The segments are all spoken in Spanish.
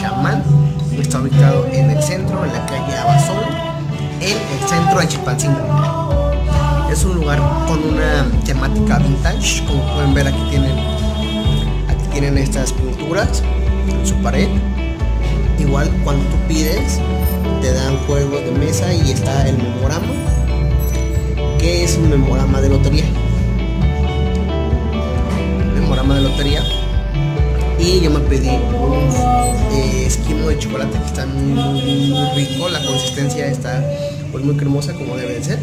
Chamán. Está ubicado en el centro, en la calle Abasolo, en el centro de Chilpancingo. Es un lugar con una temática vintage. Como pueden ver, aquí tienen estas pinturas en su pared. Igual cuando tú pides te dan juegos de mesa y está el memorama, que es un memorama de lotería. Y yo me pedí un esquimo de chocolate que está muy rico. La consistencia está pues muy cremosa, como debe de ser.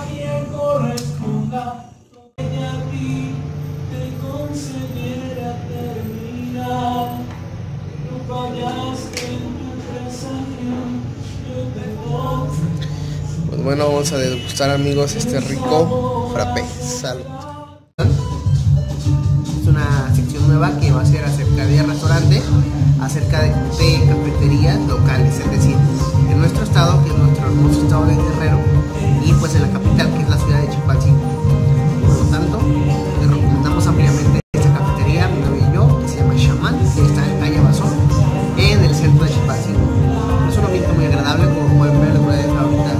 Pues bueno, vamos a degustar, amigos, este rico frappé. Salud. Es una sección nueva que va a ser acerca de restaurantes, acerca de cafeterías locales, es decir, en nuestro estado, que es nuestro hermoso estado de Guerrero, y pues en la capital, que es la ciudad de Chilpancingo. Por lo tanto, les recomendamos ampliamente esta cafetería, mi novio y yo, que se llama Chamán, que está en calle Abasolo, en el centro de Chilpancingo. Es un ambiente muy agradable, como pueden ver. Les voy a dejar ahorita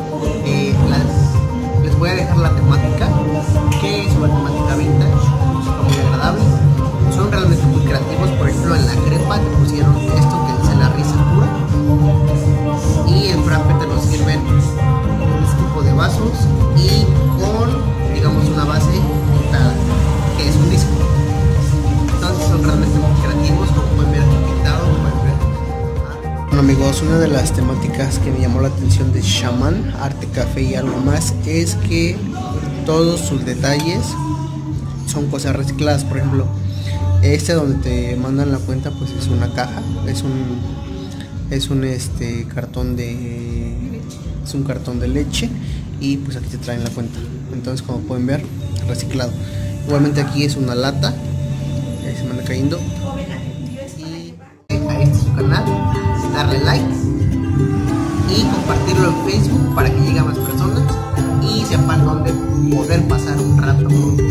la temática, que es una temática vintage, muy agradable. Son realmente muy creativos. Por ejemplo, en la crepa te pusieron esto que dice la risa pura, y en frappe te lo sirven con este tipo de vasos y con, digamos, una base pintada, que es un disco. Entonces son realmente muy creativos, como pueden ver aquí pintado. Bueno, amigos, una de las temáticas que me llamó la atención de Chamán, arte, café y algo más, es que todos sus detalles son cosas recicladas. Por ejemplo, donde te mandan la cuenta, pues es una caja, es un cartón de leche, y pues aquí te traen la cuenta. Entonces, como pueden ver, reciclado. Igualmente aquí es una lata, se me anda cayendo. Y a este es su canal, darle like y compartirlo en Facebook para que llegue a más personas y sepan dónde poder pasar un rato